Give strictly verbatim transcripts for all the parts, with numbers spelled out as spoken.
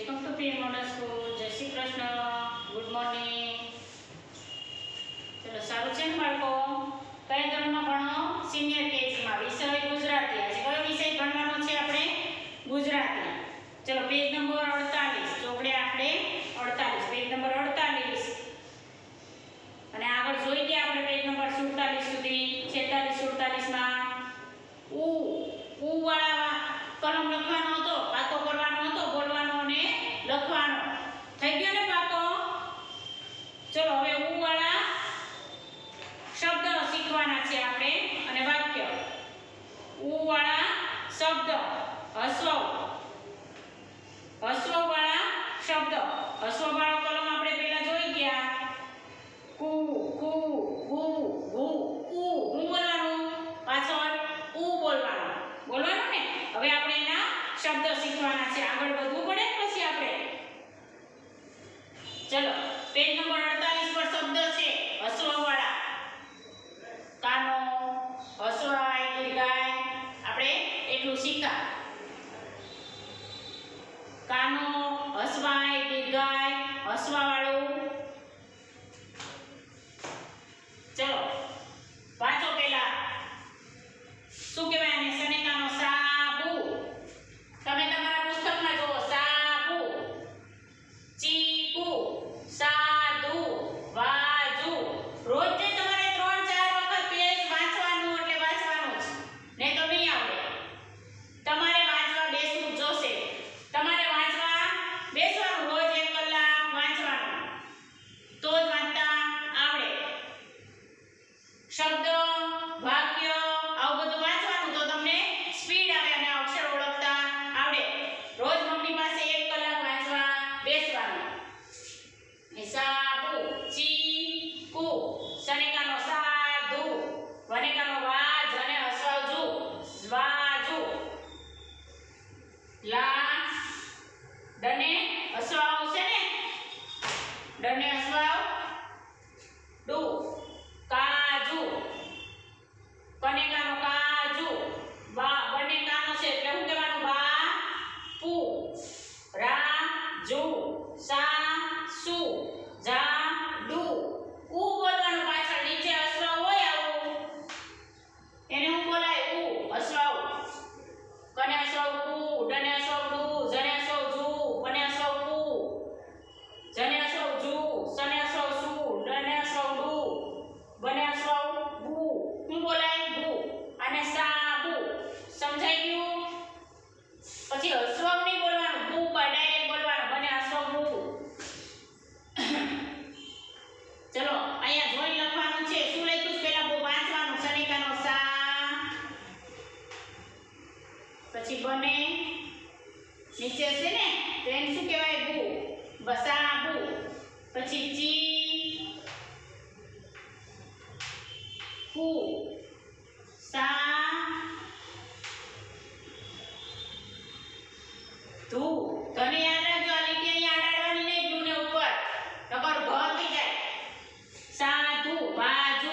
Welcome to PM model school. જય Shri Krishna. Good morning. ચલો સારું છે ને બાળકો? કયા ધોરણમાં ભણો? સિનિયર કેજીમાં. વિષય ગુજરાતી. આજે કયો વિષય ભણવાનો છે આપણે? ગુજરાતી. ચલો પેજ નંબર અડતાલીસ. ચોપડે આપણે અડતાલીસ, પેજ નંબર અડતાલીસ. અને આગળ જોઈ ગયા આપણે પેજ નંબર સુડતાલીસ સુધી. છેતાલીસ સુડતાલીસ માં ઉ ઉ વાળા કલમ લખવાનો હતો, પાકો કરવાનો હતો, બોલવાનો અને લખવાનો. થઈ ગયો ને પાકો? ચલો હવે ઉ વાળા શબ્દ શીખવાના છે આપણે અને વાક્ય. ઉ વાળા શબ્દ, હસ્વ હસ્વ વાળા શબ્દ. હસ્વ વાળો કલમ આપણે પહેલા જોઈ ગયા. કુ કુ ગુ ગુ ઉ હું બોલવાનું, પાછળ ઉ બોલવાનું. બોલવાનું ને? હવે આપણે એના શબ્દ શીખવાના છે. આગળ વધવું પડે ને પછી આપણે. ચલો પેજ નંબર અડતાલીસ પર શબ્દ છે હસ્વ વાળા. કાનો, હસવાય, દીર્ઘાય. આપણે એટલું શીખા. કાનો, હસવાય, દીર્ઘાય, હસવા વાળું. ચલો વાંચો પેલા. શું કહેવાય આને? સનેકાનો સાબુ. તમે તમારા પુસ્તકમાં જુઓ. સાબુ, ચીકુ, સાધુ, વાજુ. રોજ જે તમારે ત્રણ ચાર વખત પેજ વાંચવાનું એટલે વાંચવાનું જ. નહીં તો નહીં આવડે. તમારે વાંચવા બેસવું જોશે. તમારે વાંચવા બેસવાનું, રોજ એક કલાક વાંચવાનું. તો જ વાંચતા આવડે. શબ્દ, વાક્ય આવું બધું વાંચવાનું તો તમને સ્પીડ આવે અને અક્ષર ઓળખતા આવડે. રોજ મમ્મી પાસે એક કલાક વાંચવા બેસવાનું. સાબુ, ચીકુ, સનેકાનો સાધુ, વનેકાનો વાજ અને હસવાજુ, વાજુ. લા ડને હસવાવ છે ને? ડને હસવાવ. ડુ કાજુ, કનેકાનો કાજુ. બા બંને કાનો છે એટલે શું કહેવાનું? બા પુ. રા જુ, સા સુ, જા ડુ. ઉ બોલવાનું પાછળ. નીચે હસવાવ હોય આવું, એને શું બોલાય? ઉ હસવાવ. કને હસવાવ કુ, ડને હસવાવ ડુ, જને હસવાવ જુ, બને હસવાવ કુ, જને હસવાવ જુ, સને હસવાવ સુ, ડને હસવાવ ડુ, બને હસવાવ બુ. શું બોલાય? બુ. અને સાબુ. સમજાઈ ગયું? પછી હસવાવ નહીં બોલવાનું, બુ પર ડાયરેક્ટ બોલવાનું. બને હસવાવ બુ. ચલો અહીંયા જોઈ લખવાનું છે. શું લખ્યું છે પહેલા? બહુ વાંચવાનું. સનેકાનો સા, પછી બને નીચે છે ને તો એને શું કહેવાય? બુ. બસાબુ. પછી ચી કુ, સા ધુ. તને યાદ રાખજો આ લીટી અહીંયા અડાડવાની નહીં, બ્લુ ને ઉપર, નકર ઘર થઈ જાય. સાધુ, વાજુ,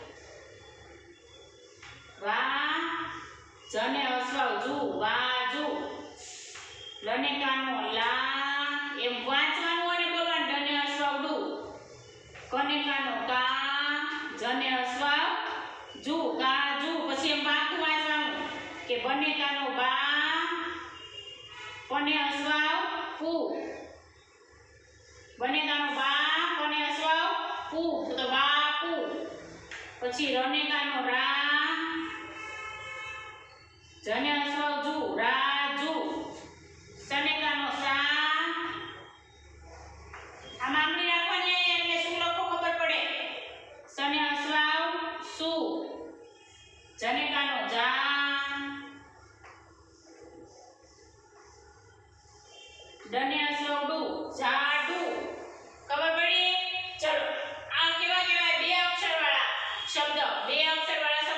વા જને હસવાવ જુ, વાજુ. લને કાનો લા, એમ વાંચવાનું અને બોલવાનું. ડને હસવાવ ડુ, કને કાનો કા, જને હસવાવ જુ, કાજુ. પછી એમ પાકું વાંચવાનું કે બને કાનો બા, પને હસવાવ પુ. બને કાનો બા, પને હસવાવ પુ, તો બાપુ. પછી રને કાનો રા, જને હસવાવ જુ, રાજુ. સને કાનો સા. આમ આંગળી રાખવાની એટલે શું લખો ખબર પડે. સને હસવાવ સુ, જને કાનો જા, ડને હસવાવ ડુ, જાડુ. ખબર પડી? ચલો આ કેવા કેવા બે અક્ષર વાળા શબ્દ. બે અક્ષર વાળા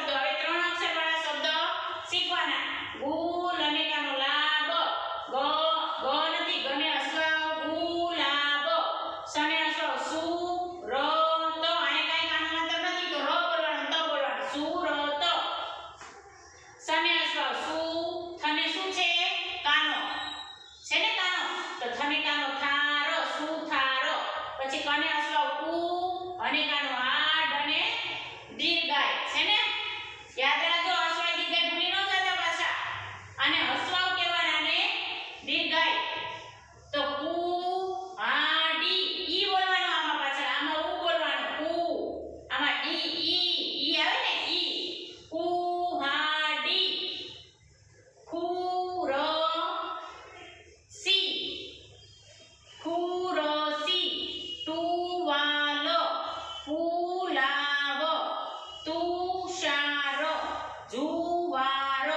જુવાર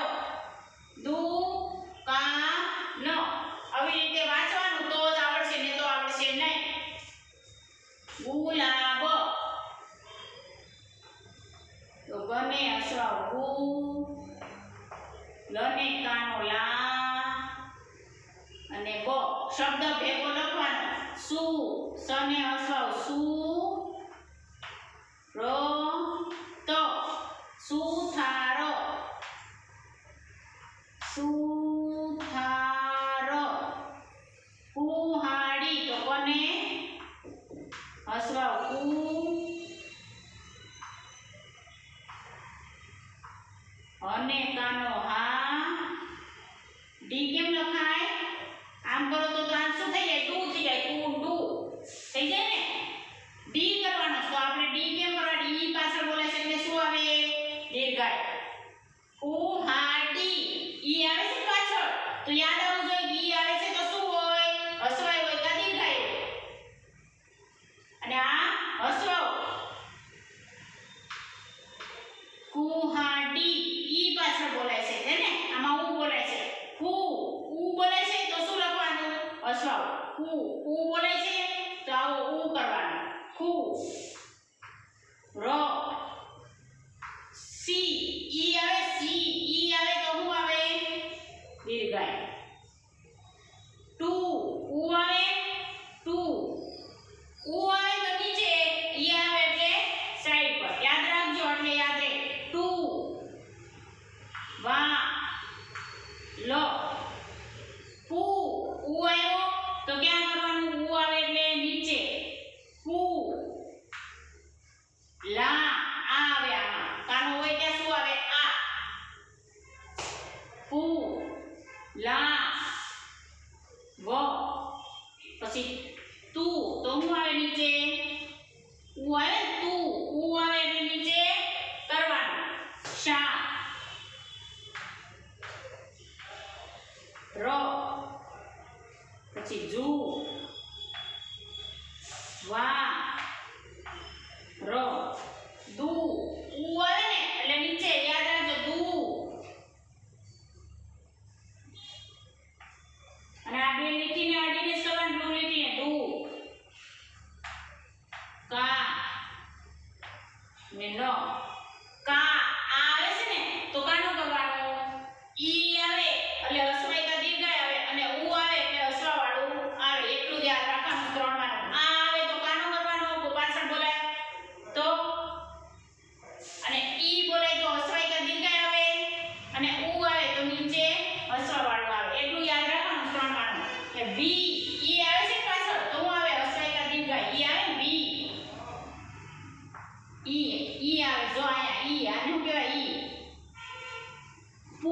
દુકાન આવી રીતે વાંચવાનું તો જ આવડશે ને તો આવડશે નહીં. ગુલાબ તો ગને અસવાવ ગુ લને કાનો લા અને બ શબ્દ ભેગો લખવાનો સુ સને અસવાવ સુ ર ત સુથાર સુથાર કુહાડી તો કોને હસવાવ કુ અને કાનો હા ડી કેમ લખાય આમ કરો તો આ શું થઈ જાય ટુ થઈ જાય ટુ ટુ થઈ જાય ને ડી કરવાનો તો આપણે ડી કેમ કરવાની ઈ પાછળ બોલાય છે એટલે શું આવે દીર્ઘાય કુહાડી ઈ આવે છે પાછળ તો યાદ આવવું જોઈએ ઈ આવે છે તો શું હોય હસવાય હોય કે દીર્ઘાય હોય અને આ હસવાવ કુહાડી ઈ પાછળ બોલાય છે હે ને આમાં ઉ બોલાય છે કુ ઉ બોલાય છે તો શું લખવાનું હસવાવ કુ ઉ બોલાય છે તો આવો ઉ કરવાનો કુ ર સી ઈ આવે સી ઈ આવે તો શું આવે દીર્ઘાય ટુ ઉ આવે ટુ ઉ આવે તો નીચે ઈ આવે એટલે સાઈડ પર યાદ રાખજો એટલે યાદ રહે ટુ વા લ પુ ઉ આવ્યો તો ક્યાં કરવાનું ઉ આવે એટલે નીચે પુ લા આ આવે આમાં કાનો હોય ત્યાં શું આવે આ પુ લા વ પછી તું તો હું આવે નીચે ઉ આવે તું ઉ આવે એટલે નીચે કરવાનું શા ર પછી જુ વા ર દુ ઉ આવે ને એટલે નીચે યાદ રાખજો દુ અને આ બે લીટીને અડીને જ કરવાનું દુ લીટીને દુ કા ને ન કા આ આવે છે ને તો કાનો કરવાનો ઈ આવે એટલે હસવાઈ કા દીર્ઘાય આવે અને ઉ આવે એટલે હસવા વાળું આવે એટલું યાદ રાખવાનું ત્રણ વાનું આ આવે તો કાનો કરવાનો તો પાછળ બોલાય તો અને ઈ બોલાય તો હસવાઈ કા દીર્ઘાય આવે અને ઉ આવે તો નીચે હસવા વાળું આવે એટલું યાદ રાખવાનું ત્રણ વાનું કે વી ઈ આવે છે પાછળ તો હું આવે હસવાઈ કા દીર્ઘાય ઈ આવે ને વી ઈ ઈ આવે જો આયા ઈ આને શું કહેવાય ઈ પુ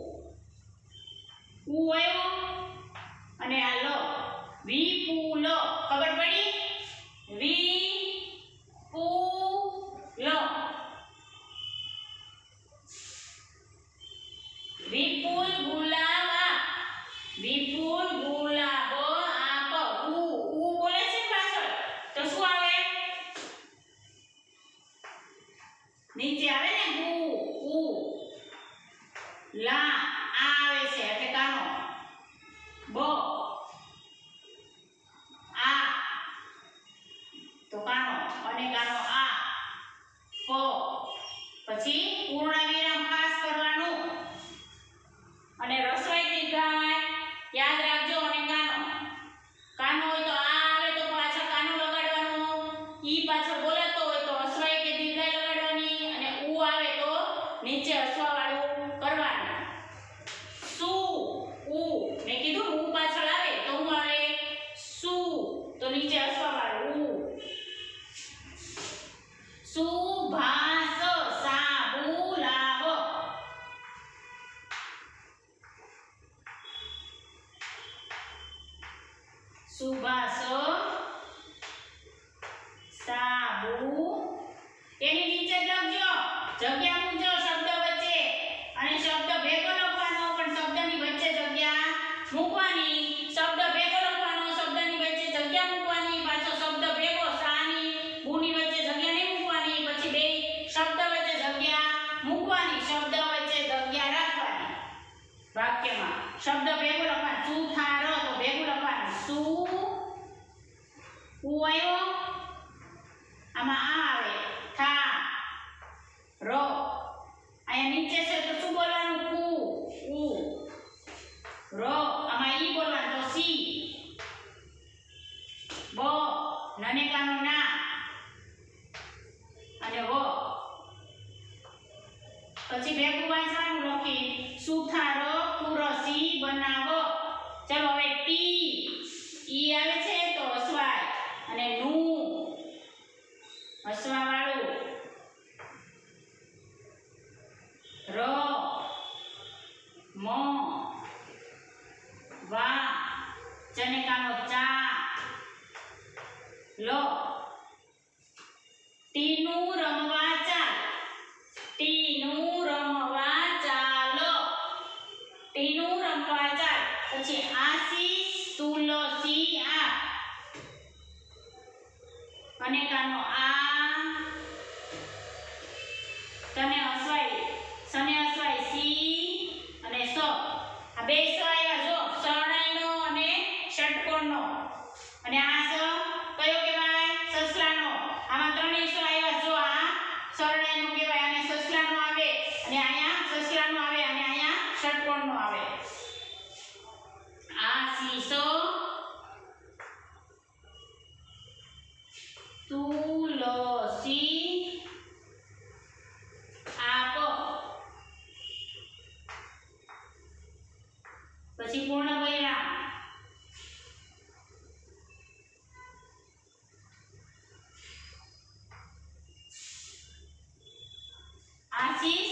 ઉ આવ્યો અને આ લ વિપુલ ખબર પડી વિપુલ વિપુલ ગુલાબ વિપુલ ગુલાબ આપ ઉ ઉ બોલે છે પાછળ તો શું આવે નીચે આવે ને ગુ ઉ લા આ આવે છે એટલે કાનો બ આ તો કાનો અને કાનો આ પ પછી પૂર્ણ વિરામ ખાસ કરવાનું અને રસોઈ દીર્ઘાય યાદ રાખજો અને કાનો કાનો હોય તો આ આવે તો પાછળ કાનો લગાડવાનો ઈ પાછળ બોલાતો હોય તો હસવાઈ કે દીર્ઘાય લગાડવાની અને ઉ આવે તો નીચે હસવા વાળું કરવાનું સુ ઉ મેં કીધું ઉ પાછળ આવે તો હું આવે સુ તો નીચે હસવા વાળું ઉ સુભાષ સાબુ લાવ સુભાષ સાબુ એની નીચે લખજો જગ્યા મૂકજો શબ્દ વચ્ચે શબ્દ વચ્ચે જગ્યા રાખવાની વાક્યમાં શબ્દ ભેગું લખવાનું સુથાર તો ભેગું લખવાનું સુ ઉ આવ્યો આમાં આ આવે થા રો અહીંયા નીચે છે તો શું બોલવાનું કુ ઉ રો આમાં ઈ બોલવાનું તો સી બો નનેકાનો ના અને વો પછી ભેગું વાંચવાનું લખી સુથારો કુરસી બનાવો ચલો હવે ટી ઈ આવે છે તો હસવાય અને નું હસવા વાળું રો મો વા ચનેકાનો ચા લો ટીનું રમવા ચાલ ટીનું રમવા ચાલો ટીનું રમવા ચાલ પછી આશીષ તુલસી આ અને કાનો આ તને હસવાય સને હસવાય સી અને સ આ બે સ આવ્યા જો શરણાઈનો અને ષટકોણનો અને આ સ કયો કહેવાય સસલાનો આમાં ત્રણેય સ આવ્યા જો આ શરણાઈનો કહેવાય અને સસલાનો આવે અને અહીંયા સસલાનો આવે અને અહીંયા ષટકોણનો આવે આ સી સ તુલસી આપ પછી પૂર્ણ વિરામ આશીષ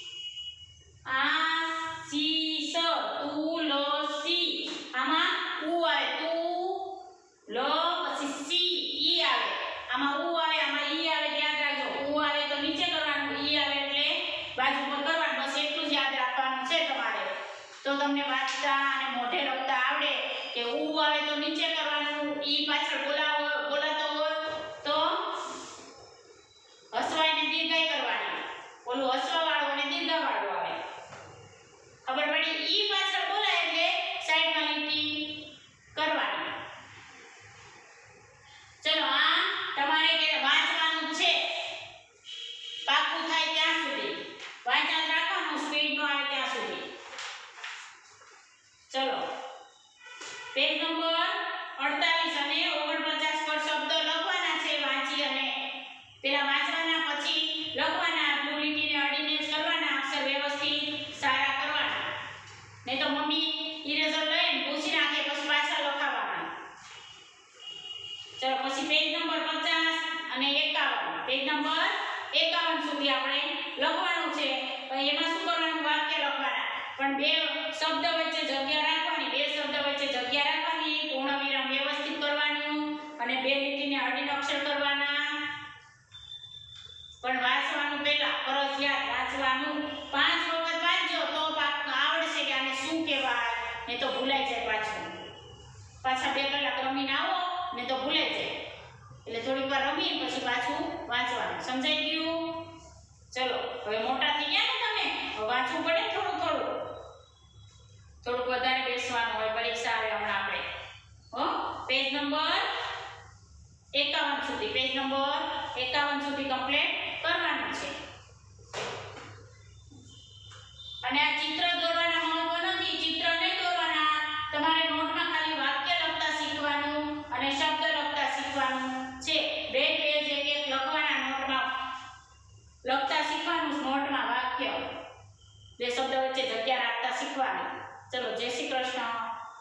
આશીષ તુલસી આમાં ઉ આવે તુ લો પછી સી ઈ આવે આમાં ઉ આવે આમાં ઈ આવે યાદ રાખજો ઉ આવે તો નીચે કરવાનું ઈ આવે એટલે બાજુ પર કરવાનું બસ એટલું જ યાદ રાખવાનું છે તમારે તો તમને વાંચતા અને મોઢે લખતા આવડે કે ઉ આવે તો નીચે કરવાનું ઈ પાછળ બોલાવો બોલાતો હોય તો હસવાય ને દીર્ઘાય કરવાની ઓલું હસવા વાળું અને દીર્ઘા વાળું આવે ખબર પડી ઈ પાછળ બોલાય એટલે સાઈડમાં લીટી કરવાની ચલો આ તમારે કે વાંચવાનું છે પાકું થાય ત્યાં સુધી વાંચન રાખવાનું સ્પીડ નો આવે ત્યાં સુધી ચલો પેજ નંબર અડતાલીસ અને ઓગણપચાસ પર શબ્દો લખવાના છે વાંચી અને પેલા વાંચવાના પછી લખવાના બ્લુ લીટીને અડીને જ કરવાના અક્ષર વ્યવસ્થિત સારા કરવાના નહીં તો મમ્મી ઇરેઝર લઈને પૂછી નાખે પછી પાછા લખાવવાના ચલો પછી પેજ નંબર પચાસ અને એકાવન પેજ નંબર એકાવન સુધી આપણે લખવાનું છે પણ એમાં શું કરવાનું વાક્ય લખવાના પણ બે શબ્દ વચ્ચે જગ્યા રાખવાની બે શબ્દ વચ્ચે જગ્યા રાખવાની પૂર્ણ વિરામ વ્યવસ્થિત કરવાનું અને બે લીટીને અડીને અક્ષર કરવાના પણ વાંચવાનું પહેલા ફરજિયાત વાંચવાનું પાંચ વખત વાંચજો તો આવડશે કે આને શું કહેવાય નહીં તો ભૂલાઈ જાય પાછું પાછા બે કલાક રમીને આવો ને તો ભૂલાઈ જાય એટલે થોડીક વાર રમી પછી પાછું વાંચવાનું સમજાઈ ગયું ચલો હવે મોટા થઈ ગયા ને તમે હવે વાંચવું પડે થોડું થોડું થોડુંક વધારે બેસવાનું હોય પરીક્ષા આવે હમણાં આપણે હો પેજ નંબર એકાવન સુધી પેજ નંબર એકાવન સુધી કમ્પ્લીટ કરવાનું છે અને આ ચિત્ર દોરવાના મહત્વ નથી ચિત્ર નહીં દોરવાના તમારે નોટમાં ખાલી વાક્ય લખતા શીખવાનું અને શબ્દ લખતા શીખવાનું છે બે પેજ એક એક લખવાના નોટમાં લખતા શીખવાનું નોટમાં વાક્ય બે શબ્દ વચ્ચે જગ્યા રાખતા શીખવાનું ચલો જય શ્રી કૃષ્ણ